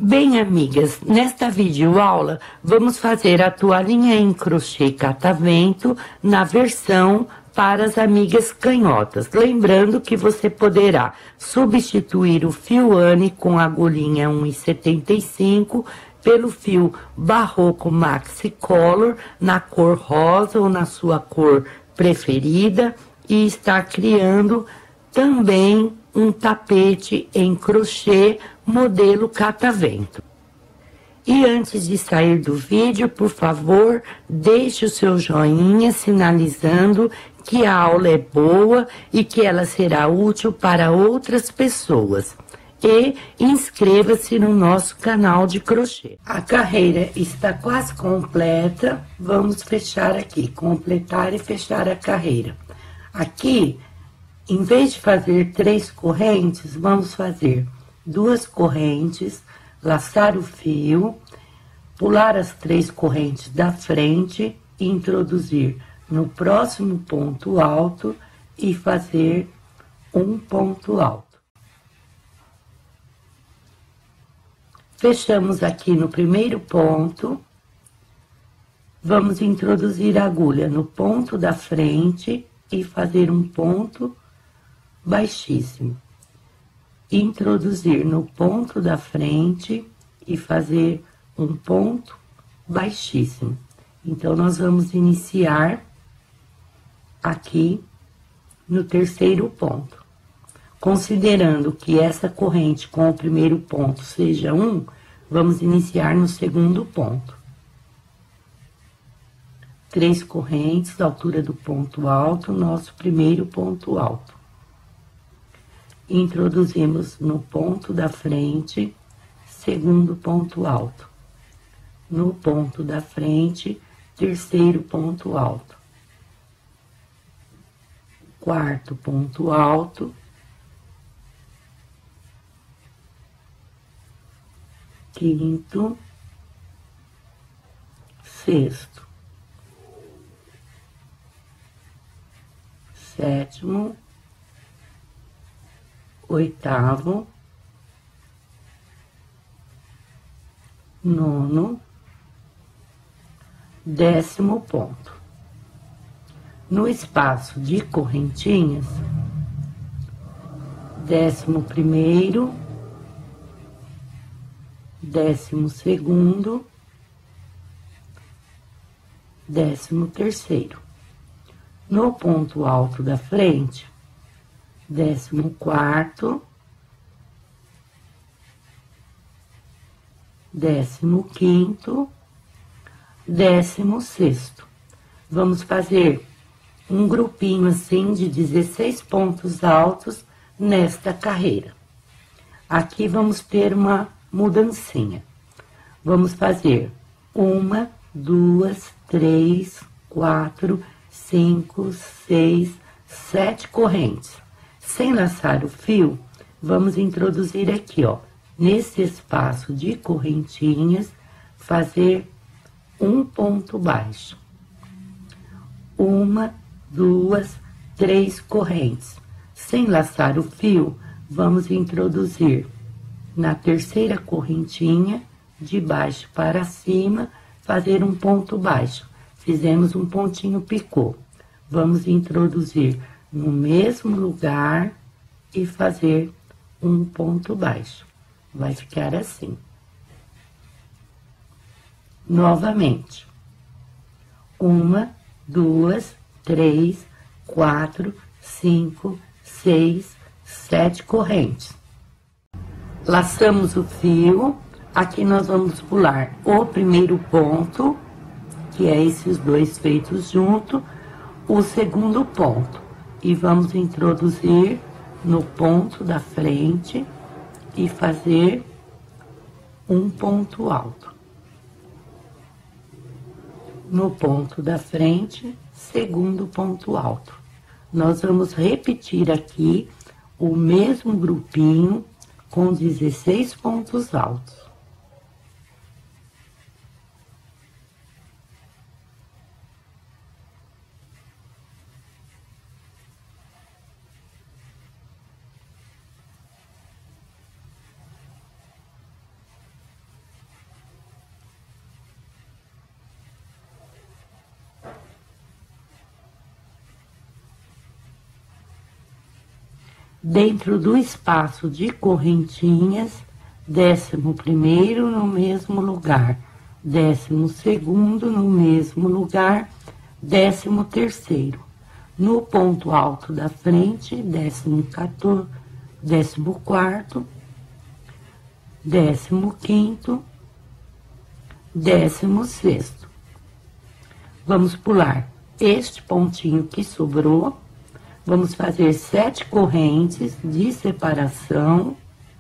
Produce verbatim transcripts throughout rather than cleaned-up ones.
Bem, amigas, nesta videoaula vamos fazer a toalhinha em crochê catavento na versão para as amigas canhotas. Lembrando que você poderá substituir o fio Anne com a agulhinha um e setenta e cinco pelo fio Barroco Maxi Color na cor rosa ou na sua cor preferida e estar criando também um tapete em crochê modelo catavento. E antes de sair do vídeo, por favor, deixe o seu joinha sinalizando que a aula é boa e que ela será útil para outras pessoas. E inscreva-se no nosso canal de crochê. A carreira está quase completa. Vamos fechar aqui, completar e fechar a carreira. Aqui, em vez de fazer três correntes, vamos fazer duas correntes, laçar o fio, pular as três correntes da frente, introduzir no próximo ponto alto e fazer um ponto alto. Fechamos aqui no primeiro ponto, vamos introduzir a agulha no ponto da frente e fazer um ponto baixíssimo. Introduzir no ponto da frente e fazer um ponto baixíssimo. Então, nós vamos iniciar aqui no terceiro ponto. Considerando que essa corrente com o primeiro ponto seja um, vamos iniciar no segundo ponto. Três correntes, da altura do ponto alto, nosso primeiro ponto alto. Introduzimos no ponto da frente, segundo ponto alto. No ponto da frente, terceiro ponto alto. Quarto ponto alto. Quinto. Sexto. Sétimo. Oitavo, nono, décimo ponto. No espaço de correntinhas, décimo primeiro, décimo segundo, décimo terceiro. No ponto alto da frente, décimo quarto, décimo quinto, décimo sexto. Vamos fazer um grupinho assim de dezesseis pontos altos nesta carreira. Aqui vamos ter uma mudancinha. Vamos fazer uma, duas, três, quatro, cinco, seis, sete correntes. Sem laçar o fio, vamos introduzir aqui, ó, nesse espaço de correntinhas, fazer um ponto baixo. Uma, duas, três correntes. Sem laçar o fio, vamos introduzir na terceira correntinha, de baixo para cima, fazer um ponto baixo. Fizemos um pontinho picô. Vamos introduzir no mesmo lugar e fazer um ponto baixo. Vai ficar assim. Novamente. Uma, duas, três, quatro, cinco, seis, sete correntes. Laçamos o fio. Aqui nós vamos pular o primeiro ponto, que é esses dois feitos junto, o segundo ponto. E vamos introduzir no ponto da frente e fazer um ponto alto. No ponto da frente, segundo ponto alto. Nós vamos repetir aqui o mesmo grupinho com dezesseis pontos altos. Dentro do espaço de correntinhas, décimo primeiro no mesmo lugar, décimo segundo no mesmo lugar, décimo terceiro. No ponto alto da frente, décimo quatorze, décimo quarto, décimo quinto, décimo sexto. Vamos pular este pontinho que sobrou, vamos fazer sete correntes de separação,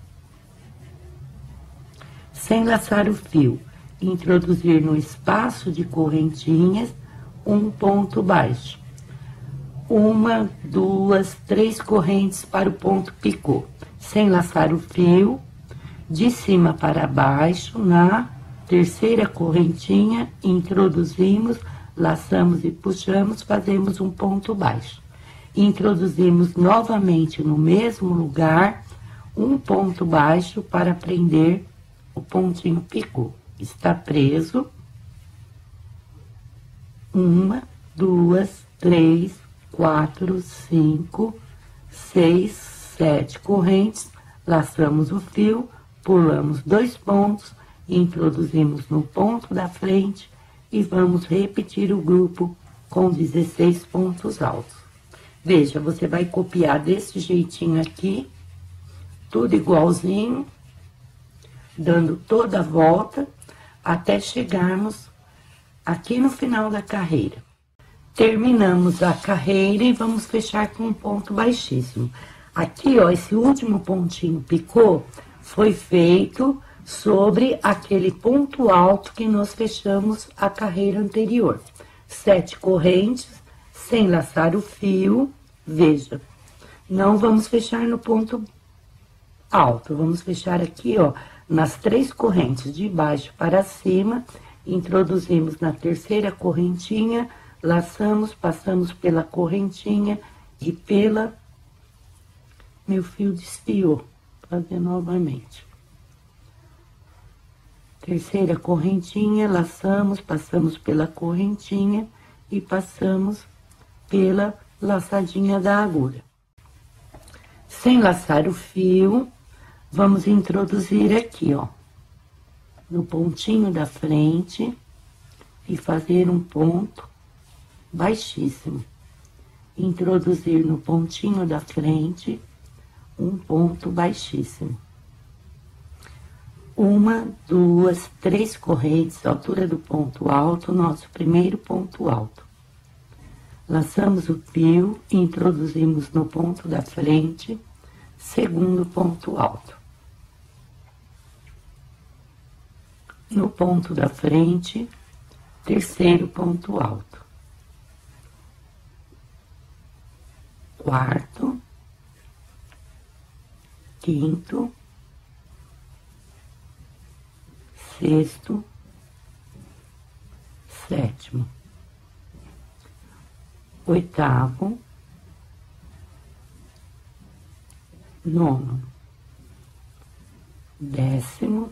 sem laçar o fio, introduzir no espaço de correntinhas um ponto baixo. Uma, duas, três correntes para o ponto picô, sem laçar o fio, de cima para baixo, na terceira correntinha, introduzimos, laçamos e puxamos, fazemos um ponto baixo. Introduzimos novamente no mesmo lugar, um ponto baixo para prender o pontinho picô. Está preso. Uma, duas, três, quatro, cinco, seis, sete correntes, laçamos o fio, pulamos dois pontos, introduzimos no ponto da frente e vamos repetir o grupo com dezesseis pontos altos. Veja, você vai copiar desse jeitinho aqui, tudo igualzinho, dando toda a volta, até chegarmos aqui no final da carreira. Terminamos a carreira e vamos fechar com um ponto baixíssimo. Aqui, ó, esse último pontinho picô foi feito sobre aquele ponto alto que nós fechamos a carreira anterior. Sete correntes, sem laçar o fio, veja. Não vamos fechar no ponto alto, vamos fechar aqui, ó, nas três correntes, de baixo para cima, introduzimos na terceira correntinha, laçamos, passamos pela correntinha e pela... Meu fio desfiou, vou fazer novamente. Terceira correntinha, laçamos, passamos pela correntinha e passamos pela laçadinha da agulha. Sem laçar o fio, vamos introduzir aqui, ó, no pontinho da frente e fazer um ponto baixíssimo. Introduzir no pontinho da frente um ponto baixíssimo. Uma, duas, três correntes, altura do ponto alto, nosso primeiro ponto alto. Laçamos o fio, introduzimos no ponto da frente, segundo ponto alto. No ponto da frente, terceiro ponto alto. Quarto, quinto, sexto, sétimo, oitavo, nono, décimo,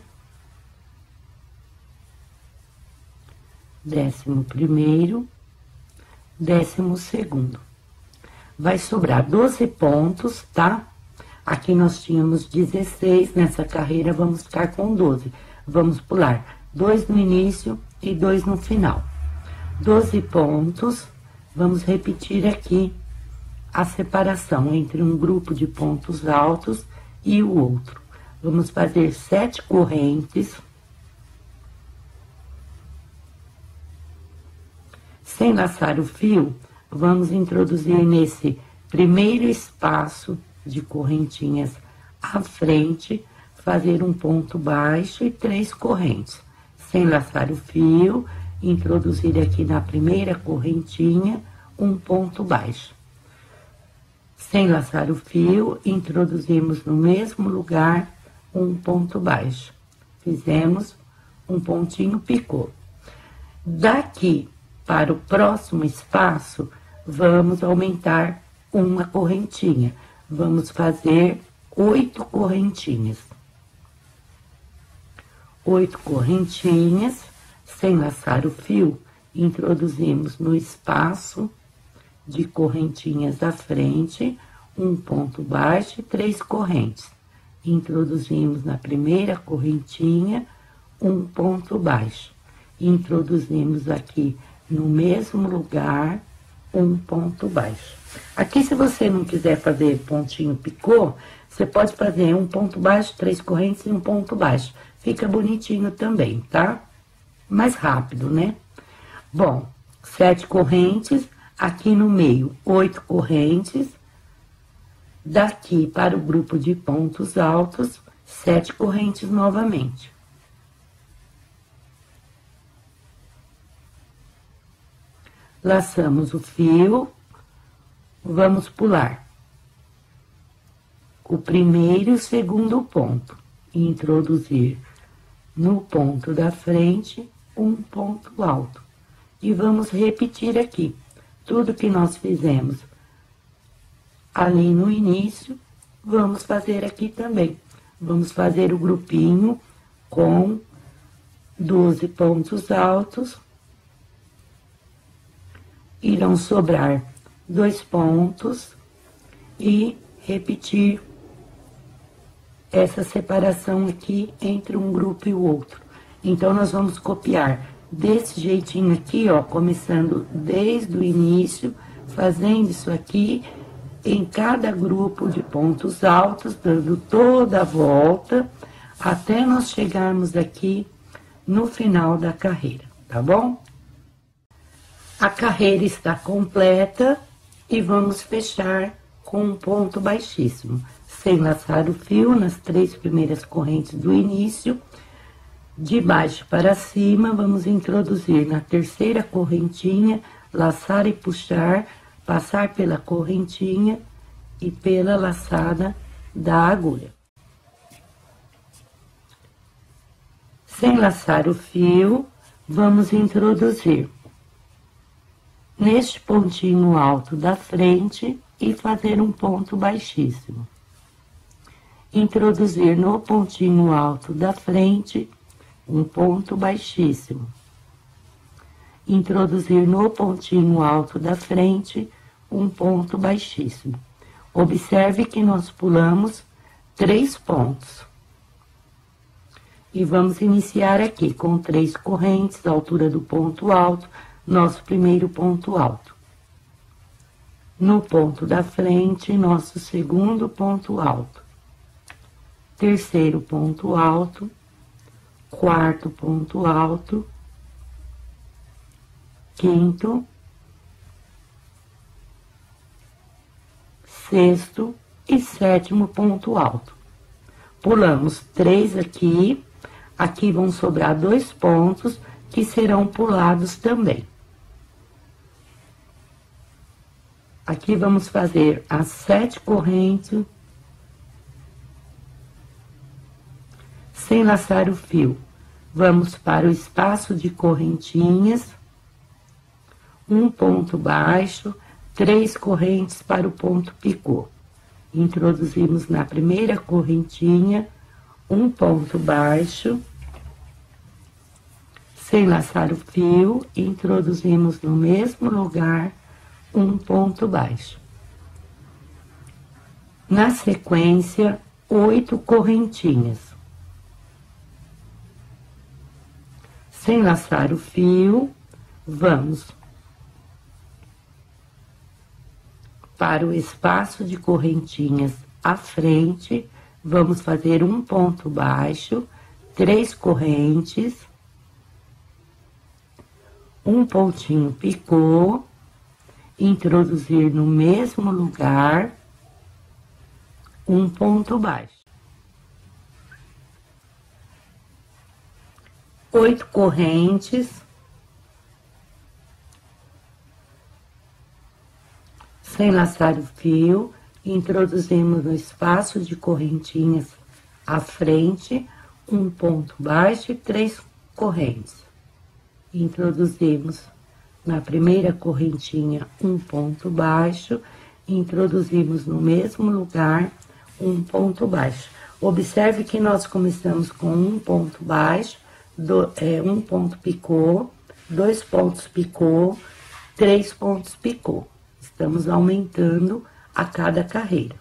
décimo primeiro, décimo segundo. Vai sobrar doze pontos, tá? Aqui nós tínhamos dezesseis, nessa carreira vamos ficar com doze. Vamos pular dois no início e dois no final. doze pontos, vamos repetir aqui a separação entre um grupo de pontos altos e o outro. Vamos fazer sete correntes. Sem laçar o fio, vamos introduzir nesse primeiro espaço de correntinhas à frente, fazer um ponto baixo e três correntes. Sem laçar o fio, introduzir aqui na primeira correntinha um ponto baixo. Sem laçar o fio, introduzimos no mesmo lugar um ponto baixo. Fizemos um pontinho picô. Daqui para o próximo espaço, vamos aumentar uma correntinha. Vamos fazer oito correntinhas. Oito correntinhas, sem laçar o fio, introduzimos no espaço de correntinhas da frente um ponto baixo e três correntes. Introduzimos na primeira correntinha um ponto baixo. Introduzimos aqui no mesmo lugar um ponto baixo. Aqui, se você não quiser fazer pontinho picô, você pode fazer um ponto baixo, três correntes e um ponto baixo. Fica bonitinho também, tá? Mais rápido, né? Bom, sete correntes, aqui no meio, oito correntes. Daqui para o grupo de pontos altos, sete correntes novamente. Laçamos o fio, vamos pular o primeiro e o segundo ponto, e introduzir no ponto da frente um ponto alto. E vamos repetir aqui, tudo que nós fizemos ali no início, vamos fazer aqui também. Vamos fazer o grupinho com doze pontos altos. Irão sobrar dois pontos e repetir essa separação aqui entre um grupo e o outro. Então, nós vamos copiar desse jeitinho aqui, ó, começando desde o início, fazendo isso aqui em cada grupo de pontos altos, dando toda a volta, até nós chegarmos aqui no final da carreira, tá bom? A carreira está completa e vamos fechar com um ponto baixíssimo, sem laçar o fio nas três primeiras correntes do início. De baixo para cima, vamos introduzir na terceira correntinha, laçar e puxar, passar pela correntinha e pela laçada da agulha. Sem laçar o fio, vamos introduzir neste pontinho alto da frente e fazer um ponto baixíssimo. Introduzir no pontinho alto da frente um ponto baixíssimo. Introduzir no pontinho alto da frente um ponto baixíssimo. Observe que nós pulamos três pontos. E vamos iniciar aqui com três correntes, à altura do ponto alto, nosso primeiro ponto alto. No ponto da frente, nosso segundo ponto alto. Terceiro ponto alto, quarto ponto alto, quinto, sexto e sétimo ponto alto. Pulamos três aqui, aqui vão sobrar dois pontos que serão pulados também. Aqui vamos fazer as sete correntes, sem laçar o fio. Vamos para o espaço de correntinhas, um ponto baixo, três correntes para o ponto picô. Introduzimos na primeira correntinha, um ponto baixo, sem laçar o fio, introduzimos no mesmo lugar um ponto baixo. Na sequência, oito correntinhas. Sem laçar o fio, vamos para o espaço de correntinhas à frente, vamos fazer um ponto baixo, três correntes, um pontinho picô, introduzir no mesmo lugar um ponto baixo. Oito correntes, sem laçar o fio, introduzimos no espaço de correntinhas à frente, um ponto baixo e três correntes. Introduzimos na primeira correntinha um ponto baixo, introduzimos no mesmo lugar um ponto baixo. Observe que nós começamos com um ponto baixo, do, é, um ponto picô, dois pontos picô, três pontos picô. Estamos aumentando a cada carreira.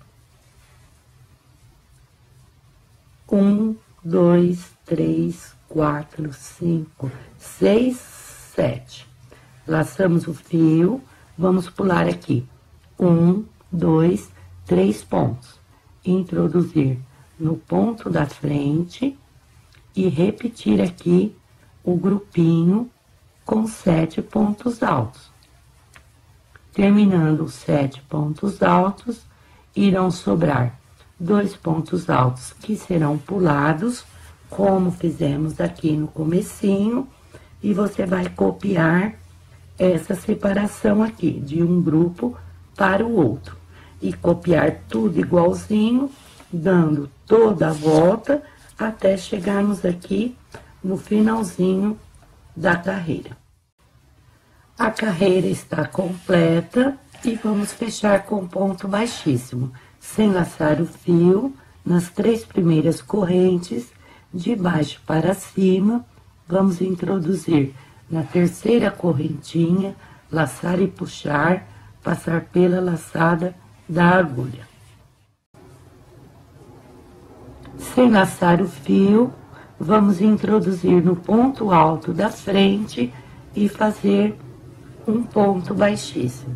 Um, dois, três, quatro, cinco, seis, sete. Laçamos o fio, vamos pular aqui. Um, dois, três pontos. Introduzir no ponto da frente e repetir aqui o grupinho com sete pontos altos. Terminando os sete pontos altos, irão sobrar dois pontos altos que serão pulados, como fizemos aqui no comecinho, e você vai copiar essa separação aqui, de um grupo para o outro. E copiar tudo igualzinho, dando toda a volta, até chegarmos aqui no finalzinho da carreira. A carreira está completa e vamos fechar com ponto baixíssimo, sem laçar o fio, nas três primeiras correntes, de baixo para cima, vamos introduzir na terceira correntinha, laçar e puxar, passar pela laçada da agulha. Sem laçar o fio, vamos introduzir no ponto alto da frente e fazer um ponto baixíssimo.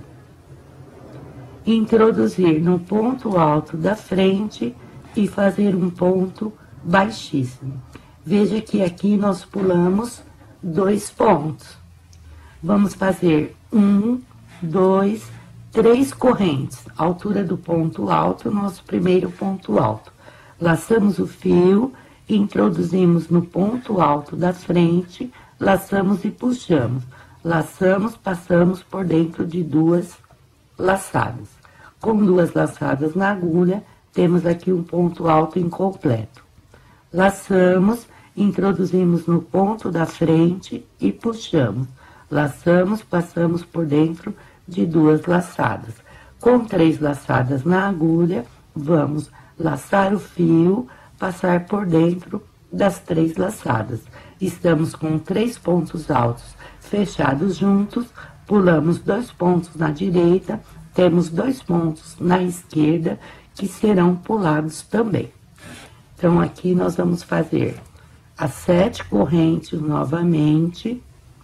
Introduzir no ponto alto da frente e fazer um ponto baixíssimo. Veja que aqui nós pulamos dois pontos. Vamos fazer um, dois, três correntes, altura do ponto alto, nosso primeiro ponto alto. Laçamos o fio, introduzimos no ponto alto da frente, laçamos e puxamos. Laçamos, passamos por dentro de duas laçadas. Com duas laçadas na agulha, temos aqui um ponto alto incompleto. Laçamos, introduzimos no ponto da frente e puxamos. Laçamos, passamos por dentro de duas laçadas. Com três laçadas na agulha, vamos laçar o fio, passar por dentro das três laçadas. Estamos com três pontos altos fechados juntos, pulamos dois pontos na direita, temos dois pontos na esquerda que serão pulados também. Então, aqui nós vamos fazer as sete correntes novamente,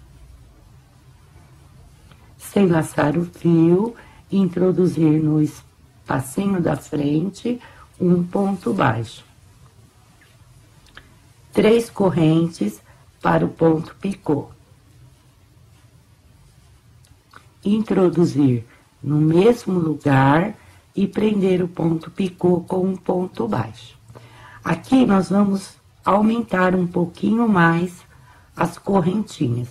sem laçar o fio, introduzir no espacinho da frente um ponto baixo. Três correntes para o ponto picô. Introduzir no mesmo lugar e prender o ponto picô com um ponto baixo. Aqui nós vamos aumentar um pouquinho mais as correntinhas.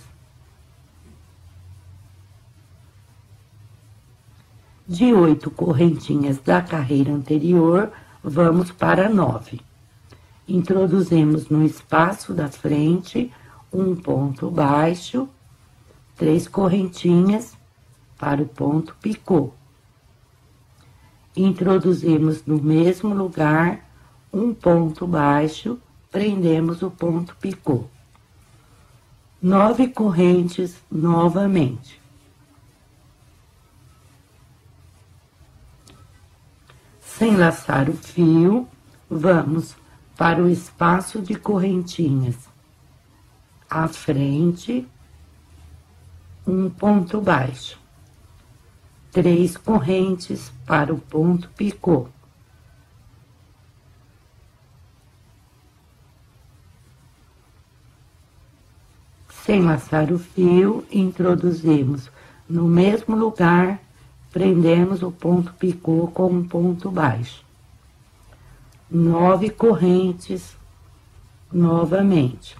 De oito correntinhas da carreira anterior, vamos para nove. Introduzimos no espaço da frente um ponto baixo, três correntinhas para o ponto picô. Introduzimos no mesmo lugar um ponto baixo, prendemos o ponto picô. Nove correntes novamente. Sem laçar o fio, vamos para o espaço de correntinhas à frente, um ponto baixo. Três correntes para o ponto picô. Sem laçar o fio, introduzimos no mesmo lugar, prendemos o ponto picô com um ponto baixo. Nove correntes novamente.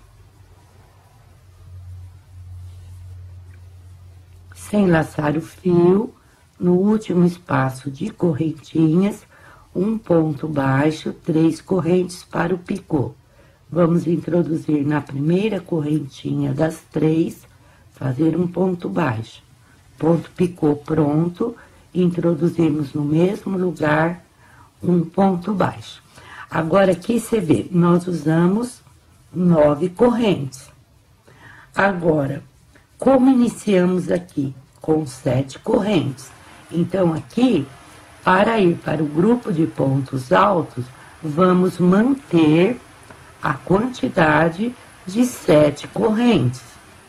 Sem laçar o fio, no último espaço de correntinhas, um ponto baixo, três correntes para o picô. Vamos introduzir na primeira correntinha das três, fazer um ponto baixo. Ponto picô pronto, introduzimos no mesmo lugar um ponto baixo. Agora aqui você vê, nós usamos nove correntes. Agora, como iniciamos aqui? Com sete correntes. Então, aqui, Para ir para o grupo de pontos altos, vamos manter a quantidade de sete correntes.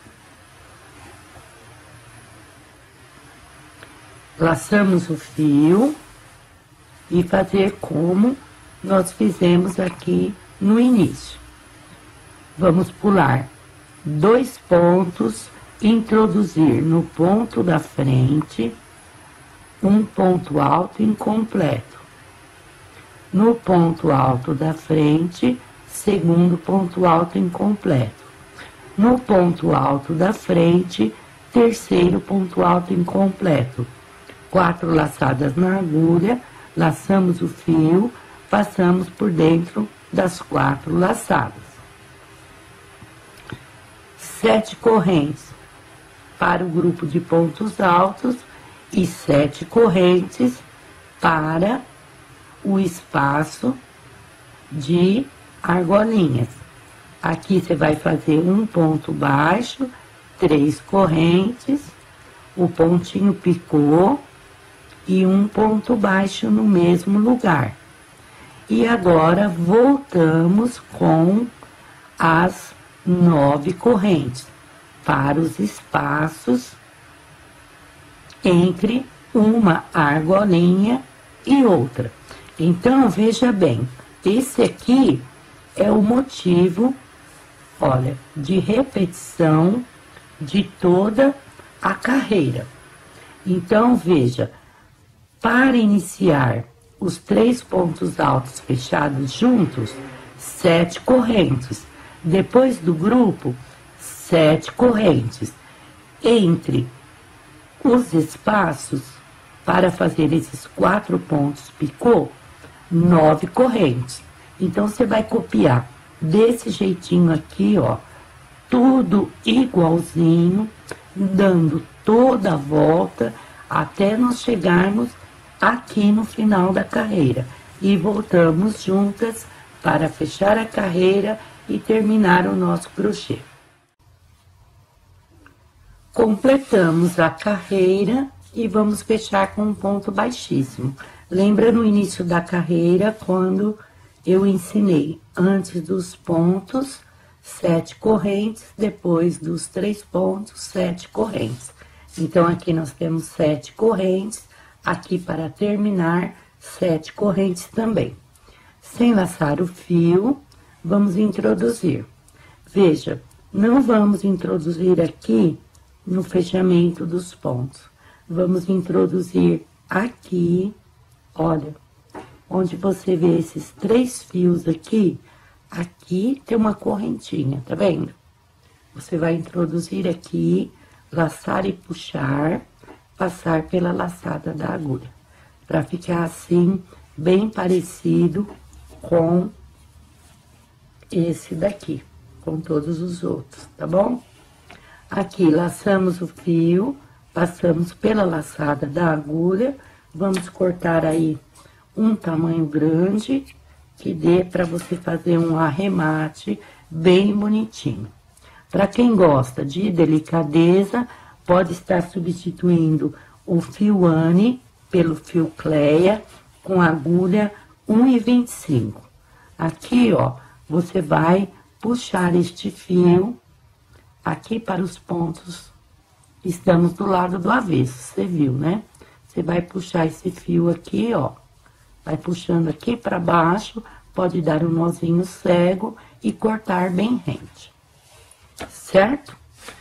Laçamos o fio e fazer como nós fizemos aqui no início. Vamos pular dois pontos, introduzir no ponto da frente um ponto alto incompleto. No ponto alto da frente, segundo ponto alto incompleto. No ponto alto da frente, terceiro ponto alto incompleto. Quatro laçadas na agulha, laçamos o fio, passamos por dentro das quatro laçadas. Sete correntes para o grupo de pontos altos e sete correntes para o espaço de argolinhas. Aqui você vai fazer um ponto baixo, três correntes, o pontinho picô e um ponto baixo no mesmo lugar. E agora voltamos com as nove correntes para os espaços entre uma argolinha e outra. Então, veja bem, esse aqui é o motivo, olha, de repetição de toda a carreira. Então, veja, para iniciar os três pontos altos fechados juntos, sete correntes. Depois do grupo, sete correntes. Entre os espaços, para fazer esses quatro pontos picô, nove correntes. Então, você vai copiar desse jeitinho aqui, ó, tudo igualzinho, dando toda a volta, até nós chegarmos aqui no final da carreira. E voltamos juntas para fechar a carreira e terminar o nosso crochê. Completamos a carreira e vamos fechar com um ponto baixíssimo. Lembra no início da carreira, quando eu ensinei, antes dos pontos, sete correntes, depois dos três pontos, sete correntes. Então, aqui nós temos sete correntes, aqui para terminar, sete correntes também. Sem laçar o fio, vamos introduzir. Veja, não vamos introduzir aqui no fechamento dos pontos. Vamos introduzir aqui, olha, onde você vê esses três fios aqui, aqui tem uma correntinha, tá vendo? Você vai introduzir aqui, laçar e puxar, passar pela laçada da agulha, para ficar assim, bem parecido com esse daqui, com todos os outros, tá bom? Aqui, laçamos o fio, passamos pela laçada da agulha, vamos cortar aí um tamanho grande, que dê para você fazer um arremate bem bonitinho. Para quem gosta de delicadeza, pode estar substituindo o fio Anne pelo fio Cleia com agulha um e vinte e cinco. Aqui, ó, você vai puxar este fio aqui para os pontos. Estamos do lado do avesso, você viu, né? Você vai puxar esse fio aqui, ó. Vai puxando aqui para baixo, pode dar um nozinho cego e cortar bem rente. Certo?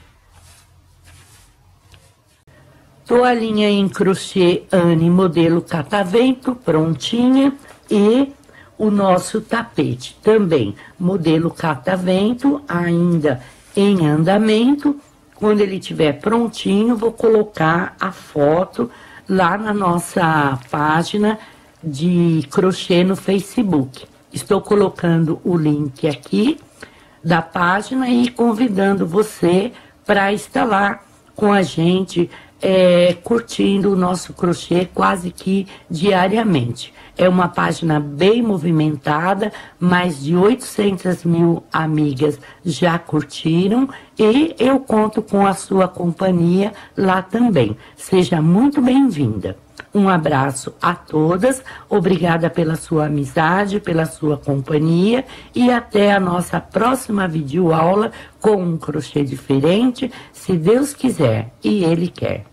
Toalhinha em crochê Anne modelo catavento, prontinha. E o nosso tapete também, modelo catavento, ainda em andamento. Quando ele estiver prontinho, vou colocar a foto lá na nossa página de crochê no Facebook. Estou colocando o link aqui da página e convidando você para estar lá com a gente, é, curtindo o nosso crochê quase que diariamente. É uma página bem movimentada, mais de oitocentas mil amigas já curtiram e eu conto com a sua companhia lá também. Seja muito bem-vinda. Um abraço a todas, obrigada pela sua amizade, pela sua companhia e até a nossa próxima videoaula com um crochê diferente, se Deus quiser e Ele quer.